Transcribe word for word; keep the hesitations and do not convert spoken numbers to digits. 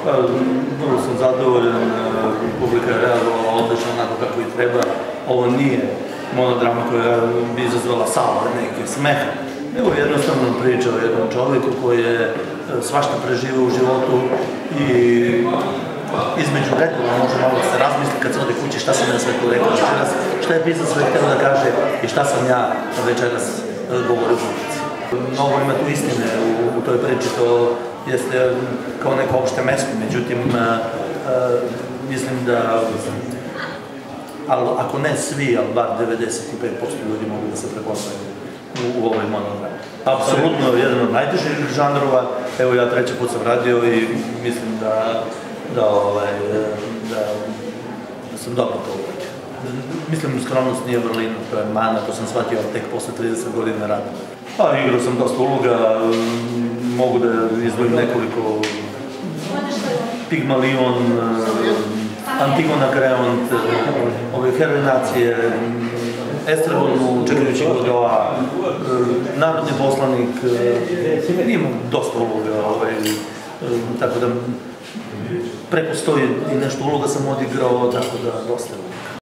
Vrlo sam zadovoljan, publika je reagovala odlično onako kako i treba. Ovo nije monodrama koja bi izazvala salve neke smeha, nego jednostavno priča o jednom čovjeku koji je svašta preživio u životu i između redova može malo da se razmisli kad se ode kući šta sam ja sve tu rekao večeras, šta je pisac sve htio da kaže i šta sam ja večeras govorio u publici. Mnogo ima tu istine u toj priči, to jeste kao neko opšte mesto, međutim mislim da, ako ne svi, ali bar devedeset pet posto ljudi mogu da se prepoznaju u ovoj monodrami. Apsolutno jedan od najtežih žanrova, evo ja treći put sam radio i mislim da da sam dobro to uradio. Mislim, skromnost nije vrlina, to je mana, to sam shvatio tek posle trideset godina rada. Pa, igrao sam dosta uloga, mogu da izdvojim nekoliko Pigmalion, Antigona Kreont, ove heroj nacije, Estragon u Čekajući Godoa, narodni poslanik, imam dosta uloga, tako da preko sto i nešto uloga sam odigrao, tako da dosta uloga.